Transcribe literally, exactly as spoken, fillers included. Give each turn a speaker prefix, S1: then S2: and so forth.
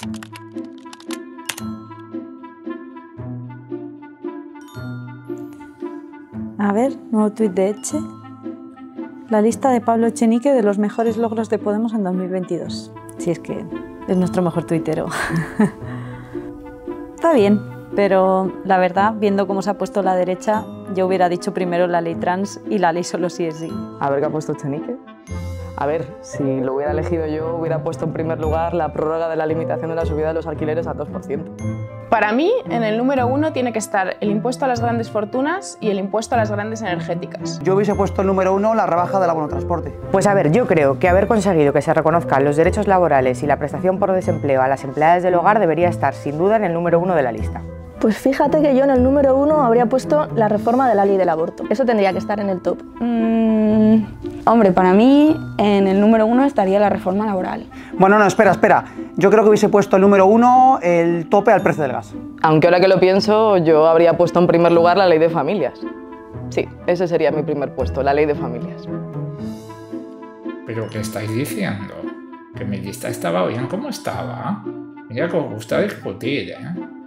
S1: A ver, nuevo tuit de Eche. La lista de Pablo Echenique de los mejores logros de Podemos en dos mil veintidós. Si es que es nuestro mejor tuitero. Está bien, pero la verdad, viendo cómo se ha puesto la derecha, yo hubiera dicho primero la ley trans y la ley solo sí es sí.
S2: A ver qué ha puesto Echenique. A ver, si lo hubiera elegido yo, hubiera puesto en primer lugar la prórroga de la limitación de la subida de los alquileres al dos por ciento.
S3: Para mí, en el número uno tiene que estar el impuesto a las grandes fortunas y el impuesto a las grandes energéticas.
S4: Yo hubiese puesto el número uno la rebaja del abono transporte.
S5: Pues a ver, yo creo que haber conseguido que se reconozcan los derechos laborales y la prestación por desempleo a las empleadas del hogar debería estar sin duda en el número uno de la lista.
S6: Pues fíjate que yo en el número uno habría puesto la reforma de la ley del aborto. Eso tendría que estar en el top.
S7: Mm, hombre, para mí en el número uno estaría la reforma laboral.
S4: Bueno, no, espera, espera. Yo creo que hubiese puesto el número uno el tope al precio del gas.
S2: Aunque ahora que lo pienso, yo habría puesto en primer lugar la ley de familias. Sí, ese sería mi primer puesto, la ley de familias.
S8: ¿Pero qué estáis diciendo? Que mi lista estaba bien como estaba. Mira que os gusta discutir, ¿eh?